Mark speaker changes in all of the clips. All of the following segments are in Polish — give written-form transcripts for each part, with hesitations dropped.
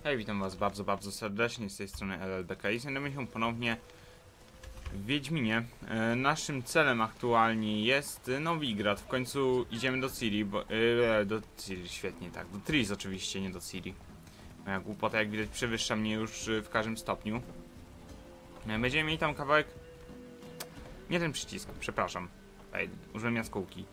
Speaker 1: Hej, witam was bardzo, bardzo serdecznie z tej strony LLBK i znajdujemy się ponownie w Wiedźminie. Naszym celem aktualnie jest Nowigrad. W końcu idziemy do Ciri, do Ciri, świetnie, tak, do Triss oczywiście, nie do Ciri. Moja głupota, jak widać, przewyższa mnie już w każdym stopniu. Będziemy mieli tam kawałek... Nie ten przycisk, przepraszam. Użyłem jaskółki.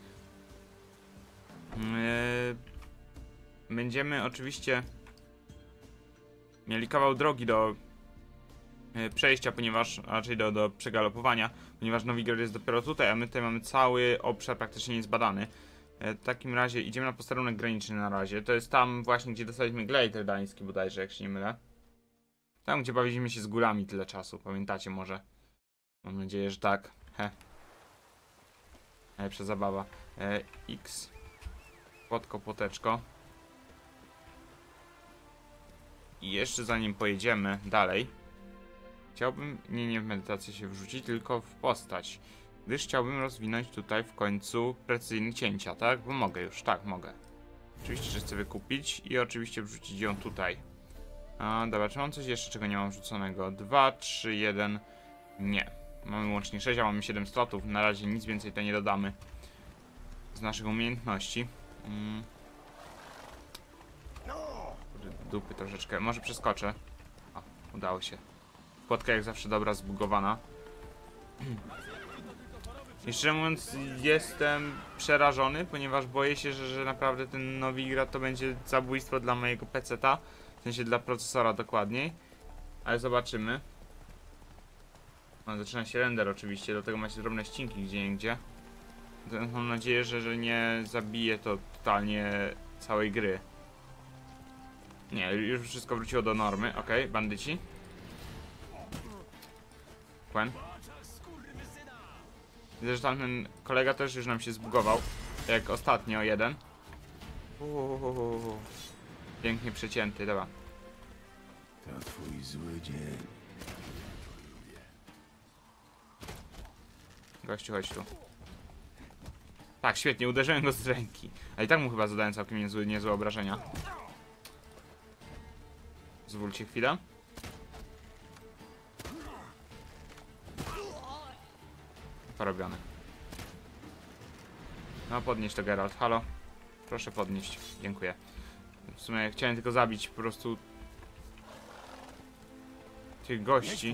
Speaker 1: Będziemy oczywiście mieli kawał drogi do przejścia, ponieważ raczej do przegalopowania, ponieważ Nowigrad jest dopiero tutaj, a my tutaj mamy cały obszar praktycznie niezbadany. W takim razie idziemy na posterunek graniczny na razie. To jest tam właśnie, gdzie dostaliśmy glejt dański bodajże, jak się nie mylę. Tam, gdzie bawiliśmy się z górami tyle czasu, pamiętacie może? Mam nadzieję, że tak. Najlepsza zabawa. X. Płotko, płoteczko. I jeszcze zanim pojedziemy dalej, chciałbym nie w medytację się wrzucić, tylko w postać. Gdyż chciałbym rozwinąć tutaj w końcu precyzyjne cięcia, tak? Bo mogę już, tak, mogę. Oczywiście, że chcę wykupić i oczywiście wrzucić ją tutaj. Dobra, czy mam coś jeszcze, czego nie mam wrzuconego? 2, 3, 1. Nie. Mamy łącznie 6, a mamy 7 slotów. Na razie nic więcej tutaj nie dodamy z naszych umiejętności. Dupy troszeczkę. Może przeskoczę. O, udało się. Płotka jak zawsze dobra, zbugowana. I szczerze mówiąc, jestem przerażony, ponieważ boję się, że naprawdę ten Nowigrad to będzie zabójstwo dla mojego PC-ta. W sensie dla procesora dokładniej. Ale zobaczymy. No, zaczyna się render oczywiście, do tego macie drobne ścinki gdzieniegdzie. Mam nadzieję, że nie zabije to totalnie całej gry. Nie, już wszystko wróciło do normy. Okej, bandyci. Quen. Widzę, że tamten kolega też już nam się zbugował. Jak ostatnio jeden. Pięknie przecięty, dobra.
Speaker 2: To twój zły dzień.
Speaker 1: Gościu, chodź tu. Tak, świetnie, uderzyłem go z ręki. A i tak mu chyba zadałem całkiem niezłe obrażenia. Zwólcie chwilę. Porobione. No podnieś to, Geralt, halo. Proszę podnieść, dziękuję. W sumie chciałem tylko zabić po prostu tych gości,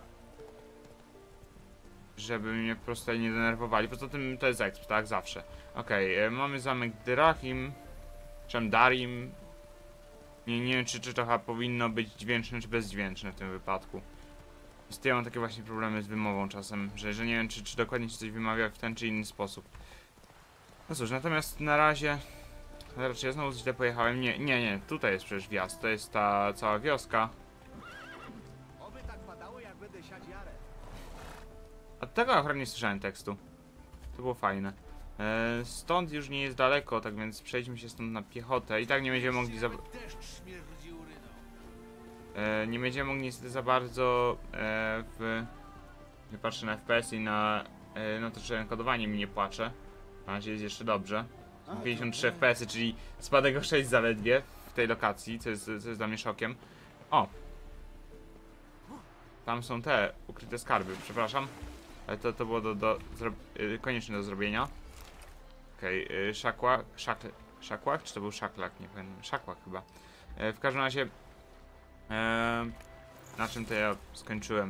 Speaker 1: żeby mnie po prostu nie denerwowali. Poza tym to jest exp, tak? Zawsze. Okej, mamy zamek Dyrachim. Czy Darim. Nie wiem, czy to chyba powinno być dźwięczne, czy bezdźwięczne w tym wypadku. Ja mam takie właśnie problemy z wymową czasem, że nie wiem, czy dokładnie się coś wymawia w ten czy inny sposób. No cóż, natomiast na razie... Raczej ja znowu źle pojechałem. Nie, tutaj jest przecież wjazd. To jest ta cała wioska.
Speaker 3: Oby tak padało, jak będę siać jarę.
Speaker 1: A tego akurat nie słyszałem tekstu. To było fajne. Stąd już nie jest daleko, tak więc przejdźmy się stąd na piechotę. I tak nie będziemy mogli nie będziemy mogli niestety za bardzo nie patrzę na FPS i na to, że enkodowanie mi nie płacze. Na razie jest jeszcze dobrze. 53 FPS, czyli spadek o 6 zaledwie w tej lokacji, co jest dla mnie szokiem. O! Tam są te ukryte skarby, przepraszam. Ale to było konieczne do zrobienia. Okej, szakłak? Czy to był szaklak? Nie pamiętam. Szakłak chyba. W każdym razie... na czym to ja skończyłem?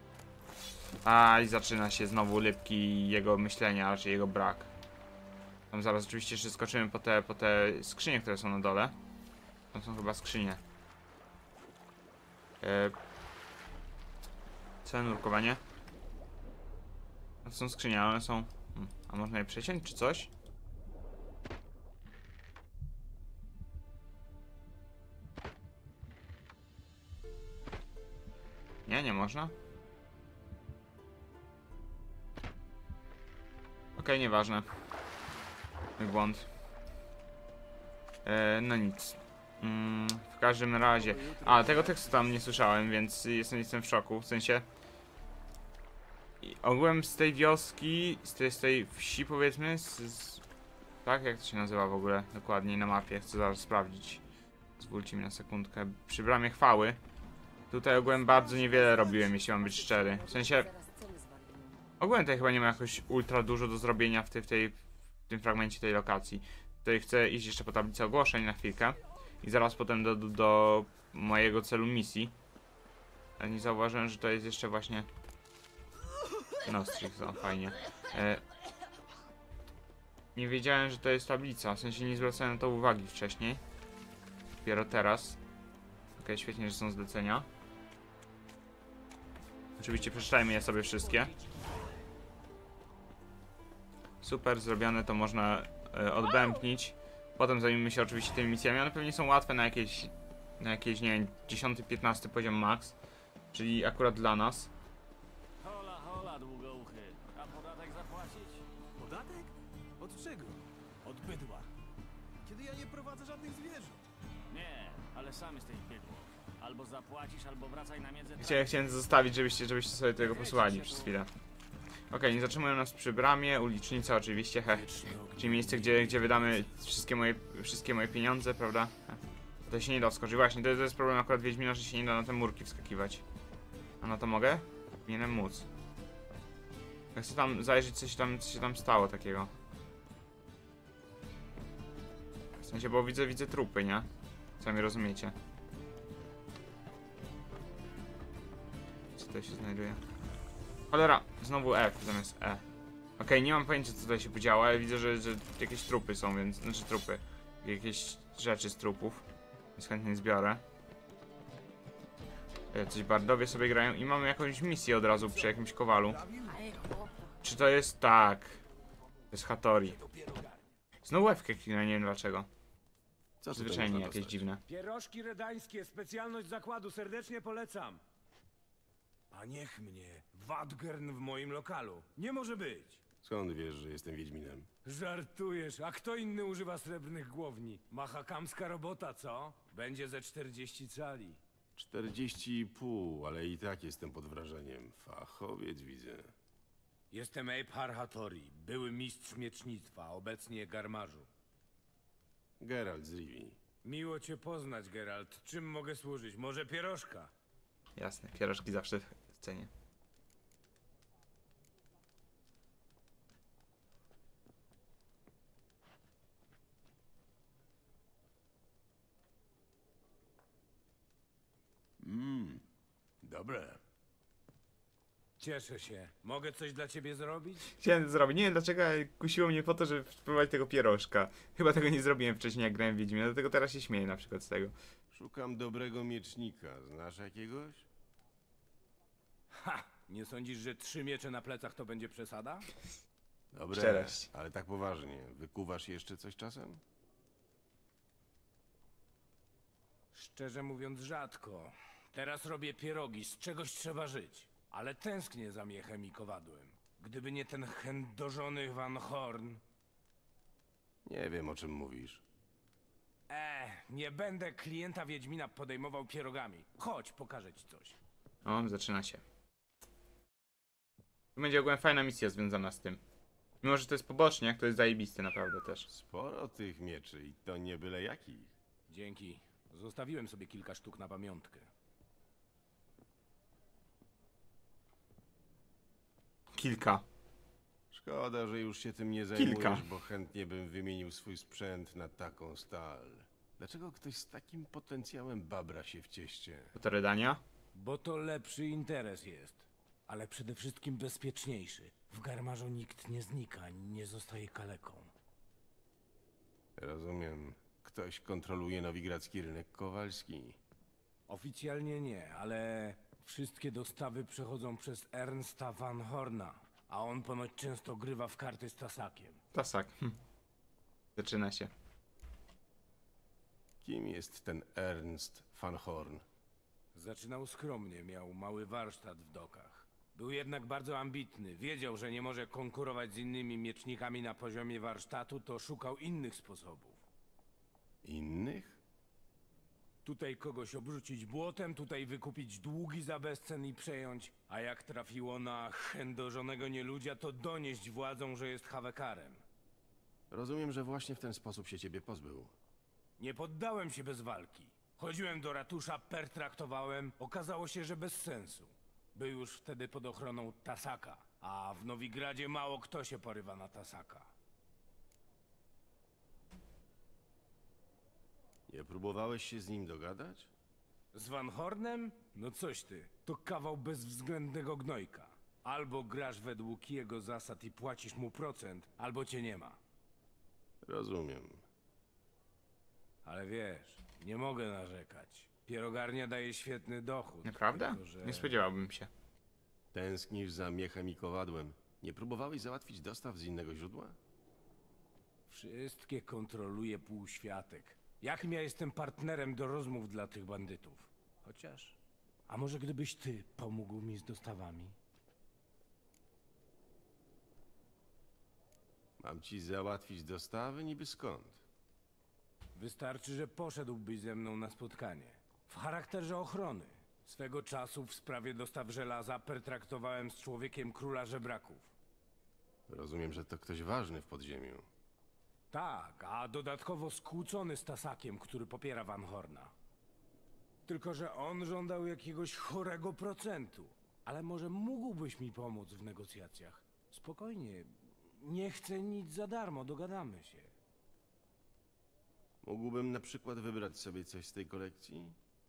Speaker 1: I zaczyna się znowu Lipki jego myślenia, a raczej jego brak. Tam zaraz oczywiście jeszcze skoczymy po te skrzynie, które są na dole. Tam są chyba skrzynie. Całe nurkowanie. To są skrzynie, ale one są... A można je przeciąć, czy coś? Nie można. Okej, nieważne. Mój błąd. No nic. W każdym razie... tego tekstu tam nie słyszałem, więc jestem w szoku. W sensie... ogółem z tej wioski, z tej wsi powiedzmy, tak? Jak to się nazywa w ogóle dokładniej na mapie? Chcę zaraz sprawdzić. Pozwólcie mi na sekundkę. Przy bramie chwały. Tutaj ogółem bardzo niewiele robiłem, jeśli mam być szczery. W sensie... Ogólnie tutaj chyba nie ma jakoś ultra dużo do zrobienia w tym fragmencie tej lokacji. Tutaj chcę iść jeszcze po tablicę ogłoszeń na chwilkę. I zaraz potem do mojego celu misji. Ale nie zauważyłem, że to jest jeszcze właśnie... No, Strix, fajnie. Nie wiedziałem, że to jest tablica. W sensie nie zwracałem na to uwagi wcześniej. Dopiero teraz. Okej, świetnie, że są zlecenia. Oczywiście przeczytajmy je sobie wszystkie. Super, zrobione, to można odbębnić. Potem zajmiemy się oczywiście tymi misjami. One pewnie są łatwe na jakieś, nie wiem, 10-15 poziom max. Czyli akurat dla nas.
Speaker 4: Hola, hola, długouchy. A podatek zapłacić?
Speaker 3: Podatek? Od czego?
Speaker 4: Od bydła.
Speaker 3: Kiedy ja nie prowadzę żadnych zwierząt.
Speaker 4: Nie, ale sam jesteś bydło. Albo zapłacisz, albo wracaj na miedzę.
Speaker 1: Chciałem zostawić, żebyście sobie tego posłuchali przez chwilę. Okej, nie zatrzymują nas przy bramie, ulicznica oczywiście, czyli miejsce, gdzie wydamy wszystkie moje pieniądze, prawda? To się nie da wskoczyć. Właśnie, to jest problem akurat Wiedźmina, że się nie da na te murki wskakiwać. A na to mogę? Powinienem móc. Ja chcę tam zajrzeć, co się tam stało takiego. W sensie, bo widzę trupy, nie? Sami rozumiecie. Co tutaj się znajduje? Cholera, znowu F zamiast E. Okej, nie mam pojęcia, co tutaj się podziało, ale widzę, że jakieś trupy są, więc... Znaczy trupy. Jakieś rzeczy z trupów. Więc chętnie zbiorę. Jacyś bardowie sobie grają i mamy jakąś misję od razu przy jakimś kowalu. Czy to jest tak? To jest Hattori. Znowu F-kę kliknę, nie wiem dlaczego.
Speaker 2: Co tutaj
Speaker 1: Zwyczajnie
Speaker 2: można
Speaker 1: jakieś
Speaker 2: dostać?
Speaker 1: dziwne.
Speaker 5: Pierożki redańskie, specjalność zakładu, serdecznie polecam. A niech mnie, Wadgern w moim lokalu. Nie może być.
Speaker 2: Skąd wiesz, że jestem Wiedźminem?
Speaker 5: Żartujesz, a kto inny używa srebrnych głowni? Machakamska robota, co? Będzie ze 40 cali.
Speaker 2: 40,5, ale i tak jestem pod wrażeniem. Fachowiec widzę.
Speaker 5: Jestem Abe Harhatori, były mistrz miecznictwa, obecnie garmarzu.
Speaker 2: Geralt z Rivii.
Speaker 5: Miło cię poznać, Geralt. Czym mogę służyć? Może pierożka?
Speaker 1: Jasne, pierożki zawsze w cenie.
Speaker 2: Dobre.
Speaker 5: Cieszę się. Mogę coś dla ciebie zrobić?
Speaker 1: Chciałem to zrobić. Nie wiem dlaczego, ale kusiło mnie po to, żeby spróbować tego pierożka. Chyba tego nie zrobiłem wcześniej, jak grałem w Wiedźmina, dlatego teraz się śmieję na przykład z tego.
Speaker 2: Szukam dobrego miecznika. Znasz jakiegoś?
Speaker 5: Ha! Nie sądzisz, że 3 miecze na plecach to będzie przesada?
Speaker 2: Dobre,
Speaker 1: Szczerość.
Speaker 2: ale tak poważnie. Wykuwasz jeszcze coś czasem?
Speaker 5: Szczerze mówiąc, rzadko. Teraz robię pierogi, z czegoś trzeba żyć. Ale tęsknię za miechem i kowadłem. Gdyby nie ten chędożony Van Horn...
Speaker 2: Nie wiem, o czym mówisz.
Speaker 5: Nie będę klienta Wiedźmina podejmował pierogami. Chodź, pokażę ci coś.
Speaker 1: O, zaczyna się. Tu będzie ogólnie fajna misja związana z tym. Mimo, że to jest poboczniak, to jest zajebiste naprawdę też.
Speaker 2: Sporo tych mieczy i to nie byle jakich.
Speaker 5: Dzięki. Zostawiłem sobie kilka sztuk na pamiątkę.
Speaker 1: Kilka.
Speaker 2: Szkoda, że już się tym nie zajmujesz,
Speaker 1: Kilka.
Speaker 2: bo chętnie bym wymienił swój sprzęt na taką stal. Dlaczego ktoś z takim potencjałem babra się w cieście?
Speaker 1: To Redania?
Speaker 5: Bo to lepszy interes jest. Ale przede wszystkim bezpieczniejszy. W garmarzu nikt nie znika, ani nie zostaje kaleką.
Speaker 2: Rozumiem. Ktoś kontroluje nowigradzki rynek kowalski.
Speaker 5: Oficjalnie nie, ale wszystkie dostawy przechodzą przez Ernsta Van Horna, a on ponoć często grywa w karty z Tasakiem.
Speaker 1: Tasak. Zaczyna się.
Speaker 2: Kim jest ten Ernst van Horn?
Speaker 5: Zaczynał skromnie, miał mały warsztat w dokach. Był jednak bardzo ambitny, wiedział, że nie może konkurować z innymi miecznikami na poziomie warsztatu, to szukał innych sposobów.
Speaker 2: Innych?
Speaker 5: Tutaj kogoś obrzucić błotem, tutaj wykupić długi za bezcen i przejąć, a jak trafiło na chędożonego nieludzia, to donieść władzom, że jest hawekarem.
Speaker 2: Rozumiem, że właśnie w ten sposób się ciebie pozbył.
Speaker 5: Nie poddałem się bez walki. Chodziłem do ratusza, pertraktowałem. Okazało się, że bez sensu. Był już wtedy pod ochroną Tasaka, a w Nowigradzie mało kto się porywa na Tasaka.
Speaker 2: Nie próbowałeś się z nim dogadać?
Speaker 5: Z Van Hornem? No coś ty, to kawał bezwzględnego gnojka. Albo grasz według jego zasad i płacisz mu procent, albo cię nie ma.
Speaker 2: Rozumiem.
Speaker 5: Ale wiesz, nie mogę narzekać. Pierogarnia daje świetny dochód.
Speaker 1: Naprawdę?
Speaker 5: tylko że-
Speaker 1: Nie spodziewałbym się.
Speaker 2: Tęsknisz za miechem i kowadłem. Nie próbowałeś załatwić dostaw z innego źródła?
Speaker 5: Wszystkie kontroluje półświatek. Jakim ja jestem partnerem do rozmów dla tych bandytów? Chociaż... A może gdybyś ty pomógł mi z dostawami?
Speaker 2: Mam ci załatwić dostawy niby skąd?
Speaker 5: Wystarczy, że poszedłbyś ze mną na spotkanie. W charakterze ochrony. Swego czasu w sprawie dostaw żelaza pertraktowałem z człowiekiem króla żebraków.
Speaker 2: Rozumiem, że to ktoś ważny w podziemiu.
Speaker 5: Tak, a dodatkowo skłócony z Tasakiem, który popiera Van Horna. Tylko że on żądał jakiegoś chorego procentu. Ale może mógłbyś mi pomóc w negocjacjach? Spokojnie. Nie chcę nic za darmo, dogadamy się.
Speaker 2: Mógłbym na przykład wybrać sobie coś z tej kolekcji?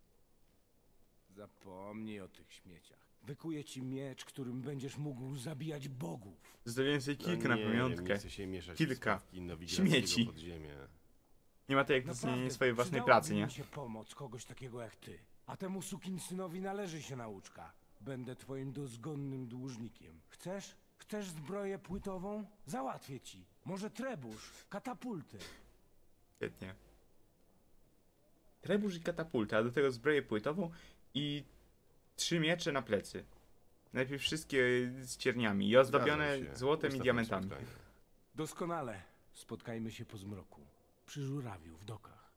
Speaker 5: Zapomnij o tych śmieciach. Wykuję ci miecz, którym będziesz mógł zabijać bogów.
Speaker 1: Zostawiłem sobie kilka na
Speaker 2: nie,
Speaker 1: pamiątkę.
Speaker 2: Nie chcę się mieszać
Speaker 1: Kilka.
Speaker 2: w sprawki nowigradzkiego
Speaker 1: Śmieci.
Speaker 2: podziemia.
Speaker 1: Nie ma to jak docenienie swojej własnej pracy, nie?
Speaker 5: Mi się pomoc kogoś takiego jak ty. A temu sukinsynowi należy się nauczka. Będę twoim dozgonnym dłużnikiem. Chcesz? Chcesz zbroję płytową? Załatwię ci. Może trebusz, katapulty.
Speaker 1: Świetnie. Trebusz i katapulta, a do tego zbroję płytową i 3 miecze na plecy. Najpierw wszystkie z cierniami i ozdobione
Speaker 2: Zgadzam się.
Speaker 1: złotem i
Speaker 2: Ustawmy
Speaker 1: diamentami.
Speaker 2: spotkanie.
Speaker 5: Doskonale. Spotkajmy się po zmroku. Przy żurawiu w dokach.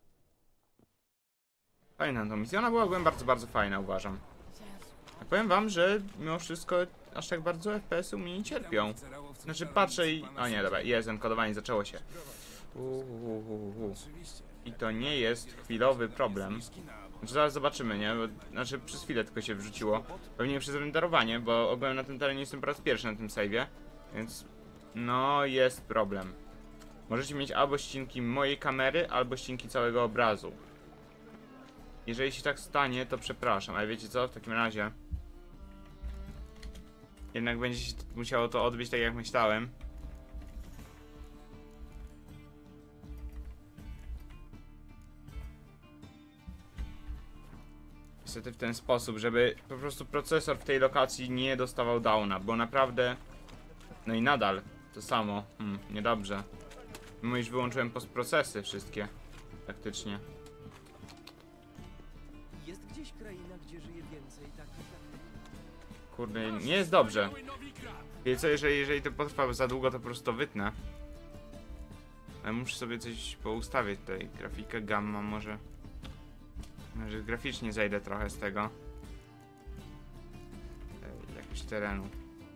Speaker 1: Fajna to misja, ona była bardzo, bardzo fajna, uważam. A powiem wam, że mimo wszystko aż tak bardzo FPS-y mnie nie cierpią. Znaczy patrzę i... O nie, dobra, jest, enkodowanie zaczęło się. I to nie jest chwilowy problem. Znaczy zaraz zobaczymy, nie? Bo, znaczy przez chwilę tylko się wrzuciło. Pewnie przez renderowanie, bo ogólnie na tym terenie jestem po raz pierwszy na tym save'ie. Więc... No, jest problem. Możecie mieć albo ścinki mojej kamery, albo ścinki całego obrazu. Jeżeli się tak stanie, to przepraszam, ale wiecie co? W takim razie... Jednak będzie się musiało to odbyć tak jak myślałem. Niestety w ten sposób, żeby po prostu procesor w tej lokacji nie dostawał downa, bo naprawdę... No i nadal to samo. Niedobrze. Mimo iż wyłączyłem postprocesy wszystkie. Praktycznie.
Speaker 6: Jest gdzieś kraina, gdzie żyje więcej takich jak ty?
Speaker 1: Kurde, nie jest dobrze. Wiecie co, jeżeli to potrwa za długo, to po prostu to wytnę. Ale muszę sobie coś poustawić tutaj. Grafikę, gamma może. Może graficznie zejdę trochę z tego. Jakoś terenu.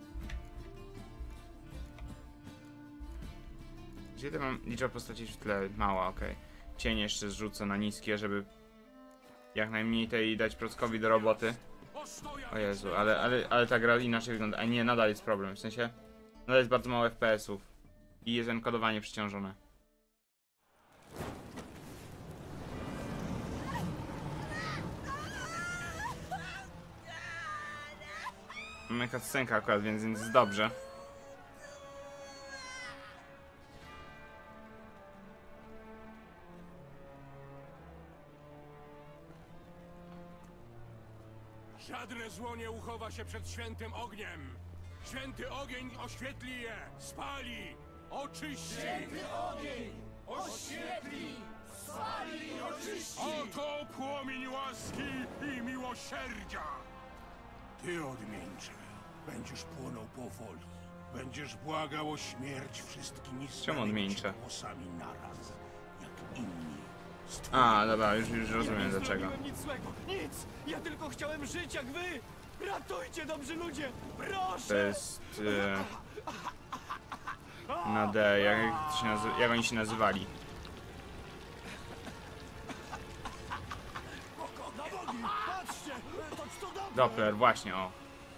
Speaker 1: Gdzie to mam liczbę postaci w tle? Mała, okej. Cień jeszcze zrzucę na niskie, żeby jak najmniej tej dać Prockowi do roboty. O Jezu, ale ta gra inaczej wygląda. A nie, nadal jest problem, w sensie nadal jest bardzo mało FPS-ów. I jest enkodowanie przeciążone. Mamy cutscenkę akurat, więc jest dobrze.
Speaker 5: Żadne zło nie uchowa się przed świętym ogniem. Święty ogień oświetli je, spali, oczyści. Święty ogień oświetli, spali i oczyści. Oto płomień łaski i miłosierdzia. Ty, odmieńcze, będziesz płonął powoli. Będziesz błagał o śmierć wszystkimi
Speaker 1: Czemu odmieńcze?
Speaker 5: głosami naraz, jak inni.
Speaker 1: A, dobra, już rozumiem dlaczego.
Speaker 6: Nie zrobiłem nic złego, nic! Ja tylko chciałem żyć jak wy! Ratujcie, dobrzy ludzie! Proszę!
Speaker 1: To jest... na D, jak oni się nazywali?
Speaker 6: Patrzcie! To Doppler!
Speaker 1: Doppler, właśnie, o.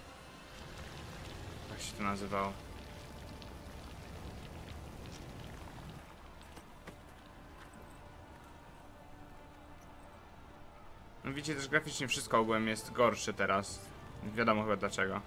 Speaker 1: Jak się to nazywało? No widzicie, też graficznie wszystko ogółem jest gorsze teraz. Wiadomo chyba dlaczego.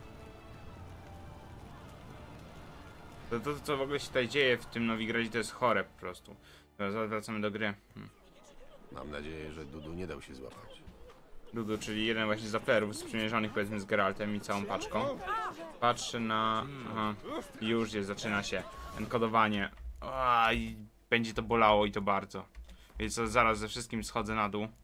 Speaker 1: To co w ogóle się tutaj dzieje w tym Nowigradzie, to jest chore po prostu. Dobra, zaraz wracamy do gry.
Speaker 2: Mam nadzieję, że Dudu nie dał się złapać.
Speaker 1: Dudu, czyli jeden właśnie z Dopplerów sprzymierzonych powiedzmy z Geraltem i całą paczką. Patrzę na... Aha, już jest, zaczyna się. Enkodowanie. I będzie to bolało i to bardzo. Więc co, zaraz ze wszystkim schodzę na dół.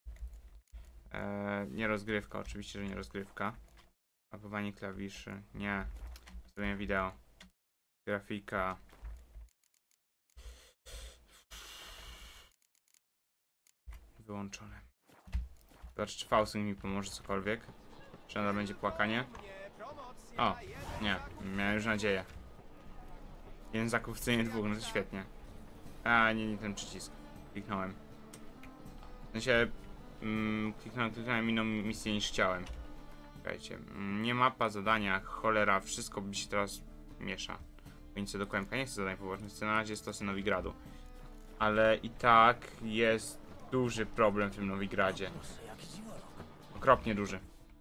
Speaker 1: Nie rozgrywka, oczywiście, że nie rozgrywka. Mapowanie klawiszy, nie. Ustawienie wideo. Grafika. Wyłączone. Zobacz, czy Fausting mi pomoże cokolwiek. Czy nadal będzie płakanie? O, nie. Miałem już nadzieję. Jeden zakup w cenie dwóch, no to świetnie. A, nie ten przycisk. Kliknąłem. W sensie... kliknąłem inną misję niż chciałem. Słuchajcie, nie mapa, zadania, cholera, wszystko mi się teraz miesza. Więc do kłębka nie chcę zadań pobocznych, na razie jest to Nowigradu. Ale i tak jest duży problem w tym Nowigradzie. Okropnie duży.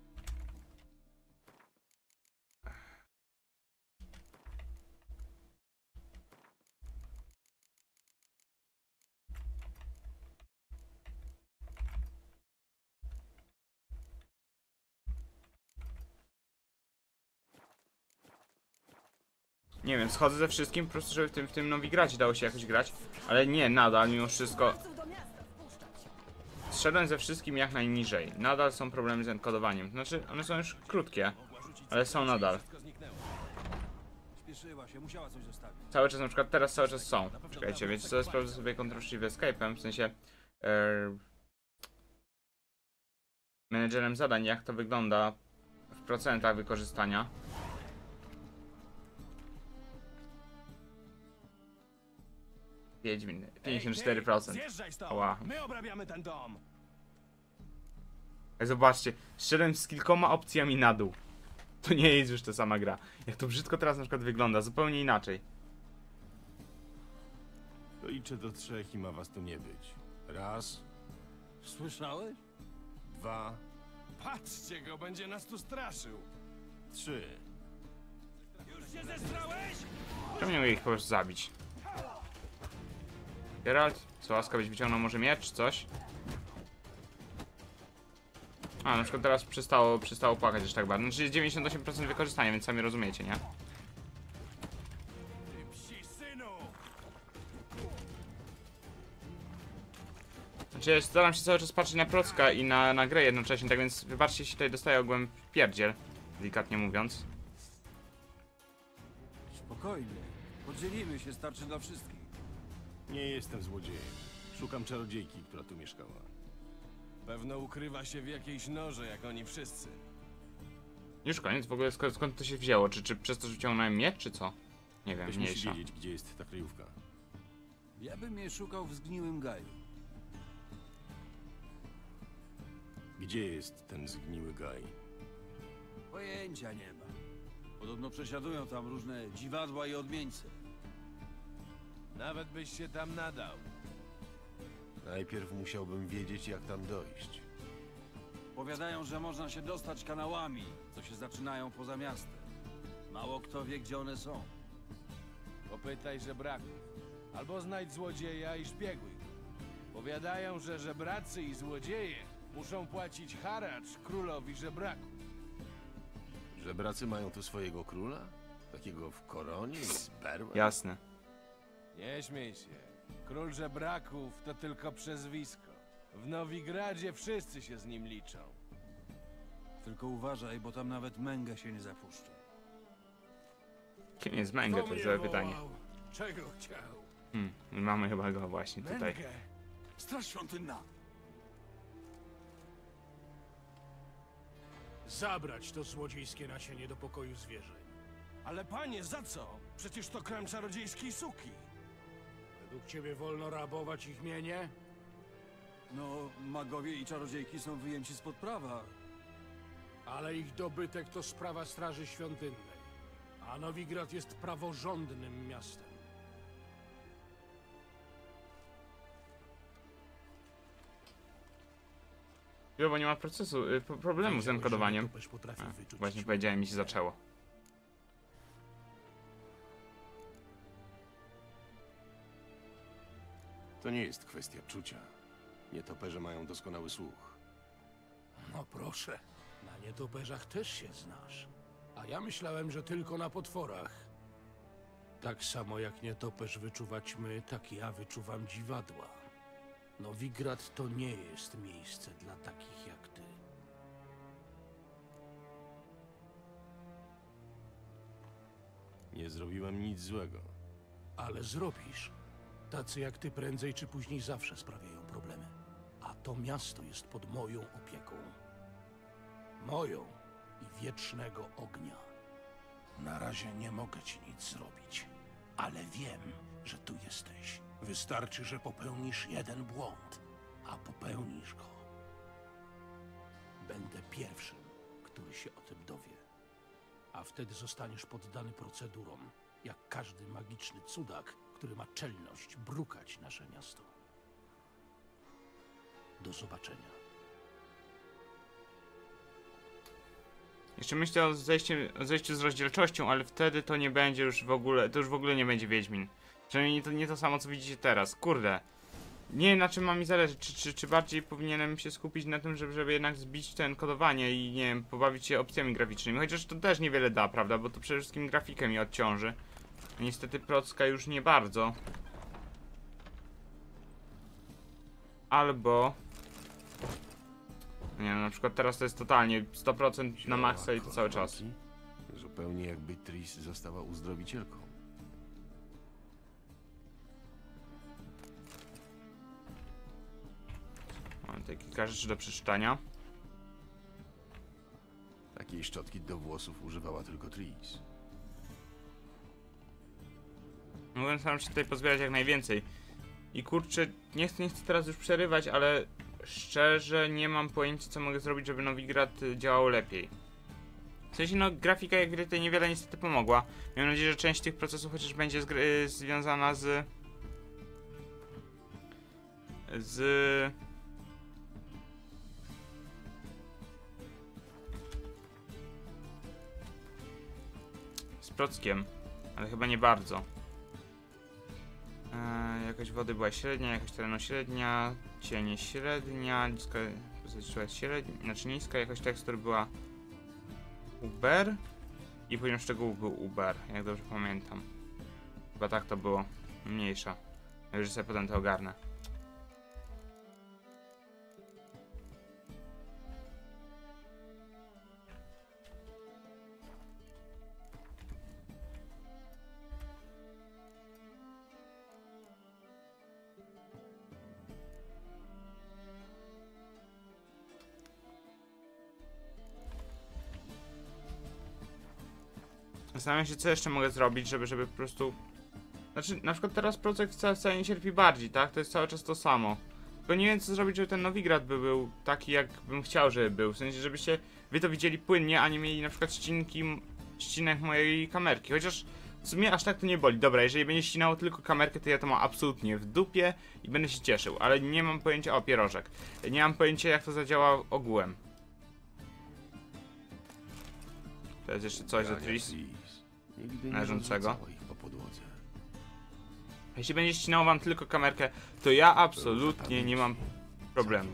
Speaker 1: Nie wiem, schodzę ze wszystkim po prostu, żeby w tym Nowigradzie dało się jakoś grać. Ale nie, nadal mimo wszystko... Zszedłem ze wszystkim jak najniżej. Nadal są problemy z enkodowaniem. Znaczy, one są już krótkie, ale są nadal.
Speaker 6: Spieszyła się, musiała coś zostawić.
Speaker 1: Cały czas, na przykład teraz cały czas są. Czekajcie, wiecie co, sprawdzę sobie Ctrl-Shift Escape'em, w sensie... menedżerem zadań, jak to wygląda w procentach wykorzystania. Wiedźmin, 54%.
Speaker 6: Zjeżdżaj stąd!
Speaker 1: Ała.
Speaker 6: My obrabiamy ten dom!
Speaker 1: Zobaczcie, szedłem z kilkoma opcjami na dół. To nie jest już ta sama gra. Jak to brzydko teraz na przykład wygląda, zupełnie inaczej.
Speaker 2: To liczę do 3 i ma was tu nie być. Raz,
Speaker 6: Słyszałeś?
Speaker 2: 2,
Speaker 5: Patrzcie go, będzie nas tu straszył.
Speaker 2: 3.
Speaker 6: Już się zestrałeś?
Speaker 1: Czemu nie mogę ich po prostu zabić? Geralt, co łaska byś wyciągnął może miecz czy coś? A, na przykład teraz przestało płakać już tak bardzo. Znaczy jest 98% wykorzystania, więc sami rozumiecie, nie?
Speaker 5: Ty psi synu!
Speaker 1: Znaczy ja staram się cały czas patrzeć na Procka i na grę jednocześnie, tak więc wybaczcie, jeśli tutaj dostaję ogółem pierdziel, delikatnie mówiąc.
Speaker 6: Spokojnie. Podzielimy się, starczy dla wszystkich.
Speaker 2: Nie jestem złodziejem. Szukam czarodziejki, która tu mieszkała.
Speaker 5: Pewno ukrywa się w jakiejś norze, jak oni wszyscy.
Speaker 1: Już koniec, w ogóle skąd to się wzięło? Czy przez to, że wyciągnąłem miecz, czy co? Nie wiem,
Speaker 2: Ktoś musi
Speaker 1: mniejsza.
Speaker 2: wiedzieć, gdzie jest ta kryjówka.
Speaker 6: Ja bym je szukał w zgniłym gaju.
Speaker 2: Gdzie jest ten zgniły gaj?
Speaker 6: Pojęcia nie ma. Podobno przesiadują tam różne dziwadła i odmieńce.
Speaker 5: Nawet byś się tam nadał.
Speaker 2: Najpierw musiałbym wiedzieć, jak tam dojść.
Speaker 6: Powiadają, że można się dostać kanałami, co się zaczynają poza miastem. Mało kto wie, gdzie one są.
Speaker 5: Popytaj żebraków. Albo znajdź złodzieja i szpieguj. Powiadają, że żebracy i złodzieje muszą płacić haracz królowi żebraków.
Speaker 2: Żebracy mają tu swojego króla? Takiego w koronie i z perłem?
Speaker 1: Jasne.
Speaker 5: Nie śmiej się. Król żebraków to tylko przezwisko. W Nowigradzie wszyscy się z nim liczą.
Speaker 6: Tylko uważaj, bo tam nawet męga się nie zapuszcza.
Speaker 1: Kim jest Mengę, to jest złe pytanie.
Speaker 5: Czego chciał?
Speaker 1: Mamy chyba go właśnie tutaj.
Speaker 6: Męgę! Straż świątynna!
Speaker 7: Zabrać to złodziejskie nasienie do pokoju zwierzeń.
Speaker 5: Ale panie, za co? Przecież to krem czarodziejskiej suki.
Speaker 7: Według ciebie wolno rabować ich mienie?
Speaker 6: No, magowie i czarodziejki są wyjęci spod prawa.
Speaker 7: Ale ich dobytek to sprawa Straży Świątynnej. A Nowigrad jest praworządnym miastem.
Speaker 1: Bo nie ma procesu, problemu z enkodowaniem.
Speaker 7: Topesz potrafi wyczuć
Speaker 1: Właśnie
Speaker 7: ćmę.
Speaker 1: powiedziałem, mi się zaczęło.
Speaker 2: To nie jest kwestia czucia. Nietoperze mają doskonały słuch.
Speaker 7: No proszę, na nietoperzach też się znasz. A ja myślałem, że tylko na potworach. Tak samo jak nietoperz wyczuwa ćmy, tak ja wyczuwam dziwadła. Nowigrad to nie jest miejsce dla takich jak ty.
Speaker 2: Nie zrobiłem nic złego.
Speaker 7: Ale zrobisz. Tacy jak ty prędzej czy później zawsze sprawiają problemy. A to miasto jest pod moją opieką. Moją i wiecznego ognia. Na razie nie mogę ci nic zrobić, ale wiem, że tu jesteś. Wystarczy, że popełnisz jeden błąd, a popełnisz go. Będę pierwszym, który się o tym dowie. A wtedy zostaniesz poddany procedurom, jak każdy magiczny cudak, który ma czelność brukać nasze miasto. Do zobaczenia.
Speaker 1: Jeszcze myślę o zejściu z rozdzielczością, ale wtedy to nie będzie już w ogóle, to już w ogóle nie będzie Wiedźmin. Przynajmniej nie to samo, co widzicie teraz. Kurde. Nie wiem, na czym ma mi zależeć. Czy bardziej powinienem się skupić na tym, żeby jednak zbić to enkodowanie i nie wiem, pobawić się opcjami graficznymi. Chociaż to też niewiele da, prawda? Bo to przede wszystkim grafikę mi odciąży. A niestety procka już nie bardzo. Albo... Nie wiem, na przykład teraz to jest totalnie 100% na maksa i to cały czas.
Speaker 2: Zupełnie jakby Tris została uzdrowicielką.
Speaker 1: Mam tutaj kilka rzeczy do przeczytania.
Speaker 2: Takiej szczotki do włosów używała tylko Tris.
Speaker 1: Mógłbym staram się tutaj pozbierać jak najwięcej. I kurczę, nie chcę teraz już przerywać, ale szczerze nie mam pojęcia, co mogę zrobić, żeby Nowigrad działał lepiej. W sensie, no, grafika jak widać tutaj niewiele niestety pomogła. Mam nadzieję, że część tych procesów chociaż będzie związana z prockiem, ale chyba nie bardzo. Jakość wody była średnia, jakość terenu średnia, cienie średnia, niska, średnia, znaczy niska, jakość tekstur była uber i poziom szczegółów był uber, jak dobrze pamiętam. Chyba tak to było, mniejsza. Ja już sobie potem to ogarnę. Zastanawiam się, co jeszcze mogę zrobić, żeby po prostu... Znaczy, na przykład teraz procek wcale nie cierpi bardziej, tak? To jest cały czas to samo. Tylko nie wiem, co zrobić, żeby ten Nowigrad był taki, jak bym chciał, żeby był. W sensie, żebyście wy to widzieli płynnie, a nie mieli na przykład ścinek mojej kamerki. Chociaż w sumie aż tak to nie boli. Dobra, jeżeli będzie ścinało tylko kamerkę, to ja to mam absolutnie w dupie i będę się cieszył. Ale nie mam pojęcia... O, pierożek. Nie mam pojęcia, jak to zadziała ogółem. To jest jeszcze coś do Tris.
Speaker 2: Nigdy nie
Speaker 1: Leżącego.
Speaker 2: rozrzucała ich po podłodze.
Speaker 1: Jeśli będzie ścinało wam tylko kamerkę, to ja absolutnie nie mam problemu.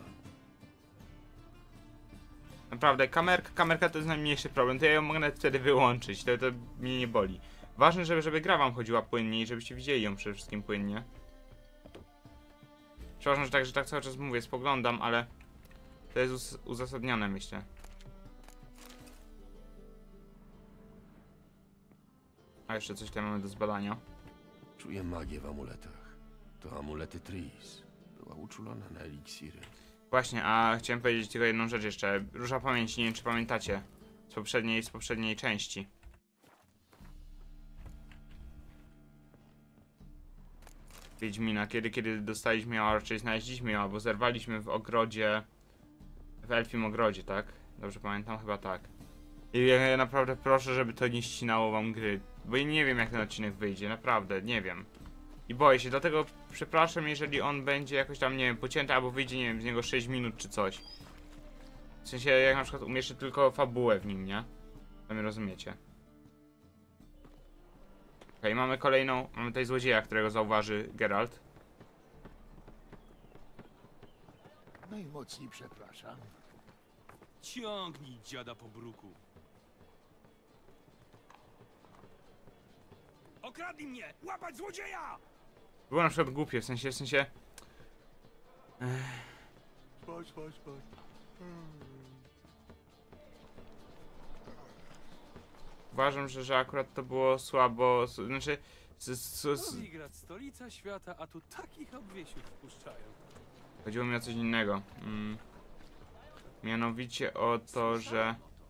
Speaker 1: Naprawdę, kamerka to jest najmniejszy problem, to ja ją mogę nawet wtedy wyłączyć, to mnie nie boli. Ważne, żeby gra wam chodziła płynnie i żebyście widzieli ją przede wszystkim płynnie. Przepraszam, że tak cały czas mówię, spoglądam, ale to jest uzasadnione, myślę. A jeszcze coś tutaj mamy do zbadania.
Speaker 2: Czuję magię w amuletach. To amulety Tris. Była uczulona na eliksiry.
Speaker 1: Właśnie, a chciałem powiedzieć tylko jedną rzecz jeszcze. Róża pamięci, nie wiem czy pamiętacie. Z poprzedniej części. Wiedźmina, kiedy dostaliśmy ją, a raczej znaleźliśmy ją, albo zerwaliśmy w ogrodzie, w elfim ogrodzie, tak? Dobrze pamiętam? Chyba tak. I ja naprawdę proszę, żeby to nie ścinało wam gry, bo ja nie wiem, jak ten odcinek wyjdzie, naprawdę, nie wiem. I boję się, dlatego przepraszam, jeżeli on będzie jakoś tam, nie wiem, pocięty, albo wyjdzie, nie wiem, z niego 6 minut czy coś. W sensie, jak na przykład umieszczę tylko fabułę w nim, nie? To mnie rozumiecie. Okej, mamy kolejną, mamy tutaj złodzieja, którego zauważy Geralt.
Speaker 7: Najmocniej przepraszam.
Speaker 5: Ciągnij dziada po bruku. Okradli mnie! Łapać złodzieja!
Speaker 1: Było na przykład głupie, w sensie...
Speaker 7: Chodź.
Speaker 1: Uważam, że akurat to było słabo, znaczy...
Speaker 5: Nowigrad, stolica świata, a tu takich obwiesiów wpuszczają.
Speaker 1: Chodziło mi o coś innego. Mianowicie o to, że...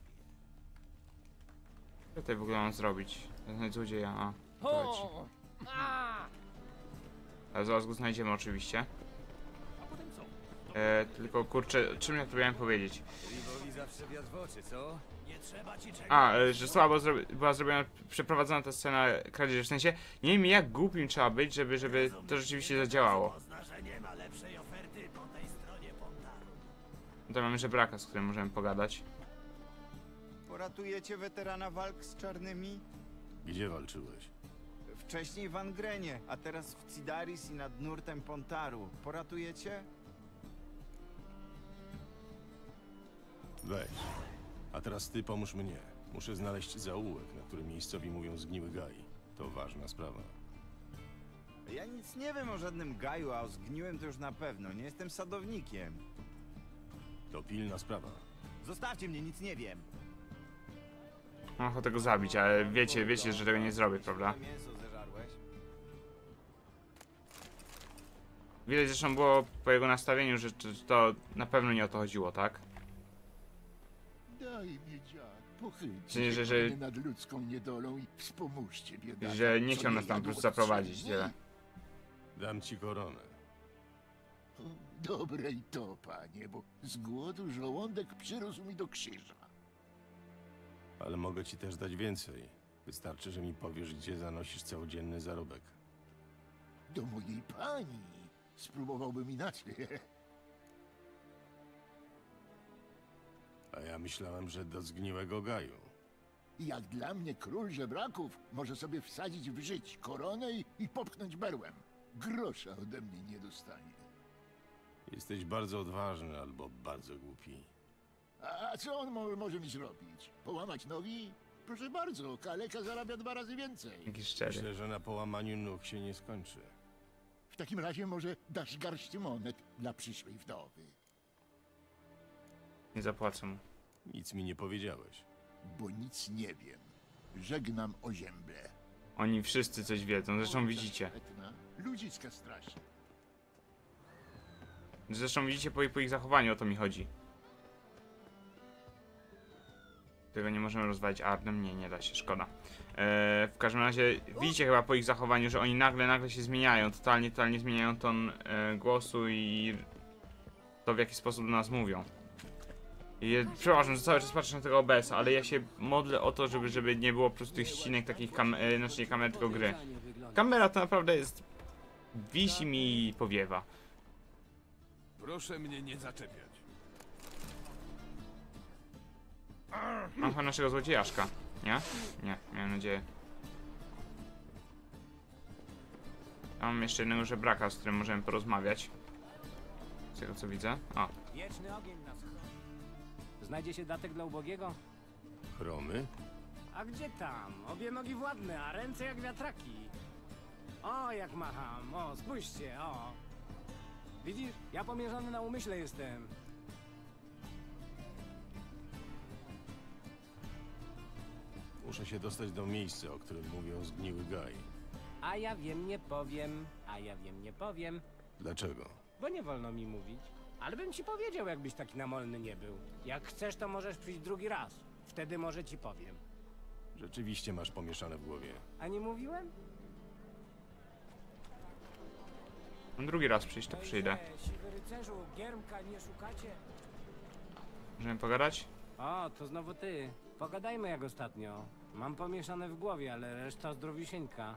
Speaker 1: Co tutaj w ogóle mam zrobić? Znaleźć złodzieja, a... to leci. Ale zaraz go znajdziemy oczywiście.
Speaker 4: A potem co?
Speaker 1: Tylko kurczę, czym ja tu miałem powiedzieć?
Speaker 3: Rivowi zawsze wiatr w oczy, co?
Speaker 4: Nie trzeba ci czekać.
Speaker 1: Że słabo była zrobiona, przeprowadzona ta scena kradzieży. W sensie, nie wiem jak głupim trzeba być, żeby to rzeczywiście zadziałało.
Speaker 4: Że nie ma lepszej oferty po tej stronie Pontaru.
Speaker 1: Tutaj mamy żebraka, z którym możemy pogadać.
Speaker 8: Poratujecie weterana walk z czarnymi?
Speaker 2: Gdzie walczyłeś?
Speaker 8: Wcześniej w Angrenie, a teraz w Cidaris i nad nurtem Pontaru. Poratujecie?
Speaker 2: Weź. A teraz ty pomóż mnie. Muszę znaleźć zaułek, na którym miejscowi mówią zgniły gaj. To ważna sprawa.
Speaker 8: Ja nic nie wiem o żadnym gaju, a o zgniłym to już na pewno. Nie jestem sadownikiem.
Speaker 2: To pilna sprawa.
Speaker 3: Zostawcie mnie, nic nie wiem.
Speaker 1: Mam ochotę go zabić, ale wiecie, że tego nie zrobię, prawda?
Speaker 8: Mięso zeżarłeś?
Speaker 1: Widać zresztą było po jego nastawieniu, że to na pewno nie o to chodziło, tak?
Speaker 7: Daj mi dziad, pochylcie
Speaker 1: Czyli,
Speaker 7: się
Speaker 1: że-
Speaker 7: panie nad ludzką niedolą i wspomóżcie biedakom,
Speaker 1: Że nie
Speaker 7: co
Speaker 1: chciał nas tam po
Speaker 7: jadł
Speaker 1: prostu
Speaker 7: od
Speaker 1: zaprowadzić,
Speaker 7: 3
Speaker 1: tyle.
Speaker 7: dni.
Speaker 2: Dam ci koronę.
Speaker 7: O, dobre i to, panie, bo z głodu żołądek przyrósł mi do krzyża.
Speaker 2: Ale mogę ci też dać więcej. Wystarczy, że mi powiesz, gdzie zanosisz całodzienny zarobek.
Speaker 7: Do mojej pani. Spróbowałbym inaczej.
Speaker 2: A ja myślałem, że do zgniłego gaju.
Speaker 7: Jak dla mnie król żebraków może sobie wsadzić w żyć koronę i popchnąć berłem. Grosza ode mnie nie dostanie.
Speaker 2: Jesteś bardzo odważny albo bardzo głupi.
Speaker 7: A co on może mi zrobić? Połamać nogi? Proszę bardzo, kaleka zarabia 2 razy więcej.
Speaker 1: Jaki szczery.
Speaker 2: Myślę, że na połamaniu nóg się nie skończy.
Speaker 7: W takim razie może dasz garść monet dla przyszłej wdowy.
Speaker 1: Nie zapłacę mu.
Speaker 2: Nic mi nie powiedziałeś.
Speaker 7: Bo nic nie wiem. Żegnam ozięble.
Speaker 1: Oni wszyscy coś wiedzą, zresztą widzicie.
Speaker 7: Szlachetna, ludzicka strasznie.
Speaker 1: Zresztą widzicie po ich zachowaniu, o to mi chodzi. Tego nie możemy rozwalić Arnem? Nie da się, szkoda. W każdym razie widzicie chyba po ich zachowaniu, że oni nagle się zmieniają, totalnie zmieniają ton głosu i to, w jaki sposób do nas mówią. Przepraszam, że cały czas patrzę na tego OBS-a, ale ja się modlę o to, żeby nie było po prostu tych ścinek takich znaczy nie kamer, tylko gry. Kamera to naprawdę jest... wisi mi i powiewa.
Speaker 5: Proszę mnie nie zaczepiać.
Speaker 1: Mam chyba naszego złodziejaszka, nie? Nie, miałem nadzieję. Ja mam jeszcze jednego żebraka, z którym możemy porozmawiać. Z tego co widzę. O,
Speaker 4: Wieczny ogień nas chroni. Znajdzie się datek dla ubogiego?
Speaker 2: Chromy?
Speaker 4: A gdzie tam? Obie nogi władne, a ręce jak wiatraki. O, jak macham. O, spójrzcie, o. Widzisz? Ja pomierzony na umyśle jestem.
Speaker 2: Muszę się dostać do miejsca, o którym mówią zgniły gaj.
Speaker 4: A ja wiem, nie powiem. A ja wiem, nie powiem.
Speaker 2: Dlaczego?
Speaker 4: Bo nie wolno mi mówić. Ale bym ci powiedział, jakbyś taki namolny nie był. Jak chcesz, to możesz przyjść drugi raz. Wtedy może ci powiem.
Speaker 2: Rzeczywiście masz pomieszane w głowie.
Speaker 4: A nie mówiłem?
Speaker 1: Mam drugi raz przyjść, to przyjdę.
Speaker 4: Siwy rycerzu, giermka nie szukacie?
Speaker 1: Możemy pogadać?
Speaker 4: O, to znowu ty. Pogadajmy jak ostatnio. Mam pomieszane w głowie, ale reszta zdrowisieńka.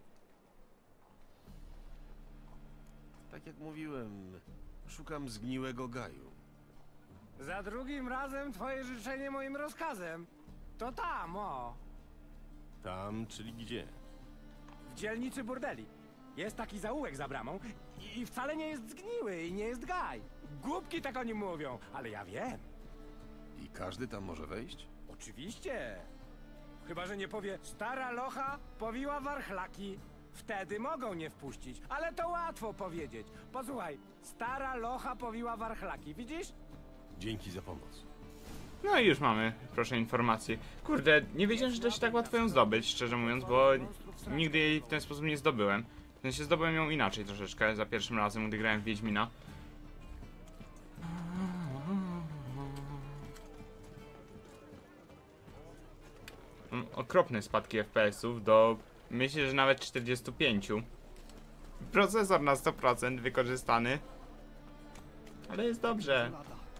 Speaker 2: Tak jak mówiłem, szukam zgniłego Gaju.
Speaker 4: Za drugim razem twoje życzenie moim rozkazem. To tam, o.
Speaker 2: Tam, czyli gdzie?
Speaker 4: W dzielnicy burdeli. Jest taki zaułek za bramą i wcale nie jest zgniły i nie jest gaj. Głupki tak o nim mówią, ale ja wiem.
Speaker 2: I każdy tam może wejść?
Speaker 4: Oczywiście. Chyba że nie powie, stara locha powiła warchlaki. Wtedy mogą nie wpuścić, ale to łatwo powiedzieć. Posłuchaj, stara locha powiła warchlaki, widzisz?
Speaker 2: Dzięki za pomoc.
Speaker 1: No i już mamy, proszę, informacje. Kurde, nie wiedziałem, że da się tak łatwo ją zdobyć, szczerze mówiąc, bo nigdy jej w ten sposób nie zdobyłem. W sensie zdobyłem ją inaczej troszeczkę, za pierwszym razem, gdy grałem w Wiedźmina. Mam okropne spadki FPS-ów do, myślę, że nawet 45. Procesor na 100% wykorzystany. Ale jest dobrze.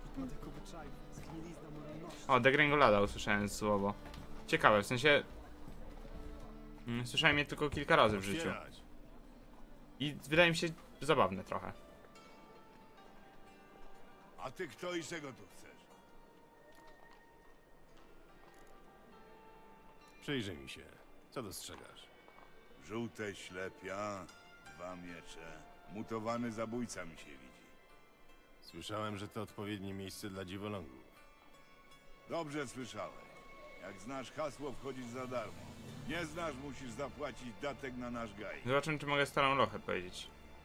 Speaker 1: O, degrengolada usłyszałem słowo. Ciekawe, w sensie... Słyszałem je tylko kilka razy w życiu.
Speaker 2: Otwierać.
Speaker 1: I wydaje mi się zabawne trochę.
Speaker 5: A ty kto i czego tu chcesz?
Speaker 2: Przyjrzyj mi się. Co dostrzegasz?
Speaker 5: Żółte ślepia, 2 miecze. Mutowany zabójca mi się widzi.
Speaker 2: Słyszałem, że to odpowiednie miejsce dla dziwolągów.
Speaker 5: Dobrze słyszałeś. Jak znasz hasło, wchodzisz za darmo. Nie znasz, musisz zapłacić datek na nasz gaj.
Speaker 1: Zobaczymy, czy mogę starą lochę powiedzieć.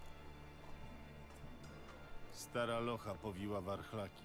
Speaker 2: Stara locha powiła warchlaki.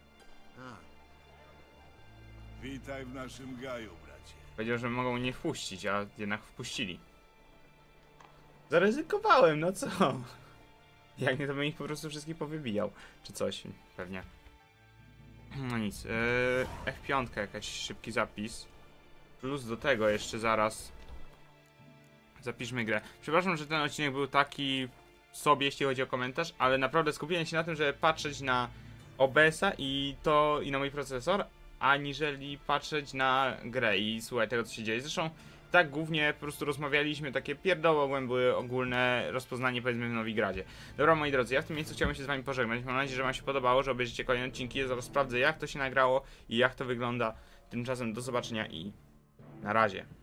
Speaker 5: Witaj w naszym gaju, bracie.
Speaker 1: Powiedział, że mogą nie wpuścić, a jednak wpuścili. Zaryzykowałem, no co? Jak nie, to bym ich po prostu wszystkich powybijał. Czy coś, pewnie. No nic. F5, jakaś szybki zapis. Plus do tego jeszcze zaraz zapiszmy grę. Przepraszam, że ten odcinek był taki sobie, jeśli chodzi o komentarz, ale naprawdę skupiłem się na tym, żeby patrzeć na OBS-a i na mój procesor, aniżeli patrzeć na grę i słuchać tego, co się dzieje. Zresztą tak głównie po prostu rozmawialiśmy, takie pierdoły były ogólne rozpoznanie, powiedzmy, w Nowigradzie. Dobra, moi drodzy, ja w tym miejscu chciałbym się z wami pożegnać. Mam nadzieję, że wam się podobało, że obejrzycie kolejne odcinki. Ja zaraz sprawdzę, jak to się nagrało i jak to wygląda. Tymczasem do zobaczenia i na razie.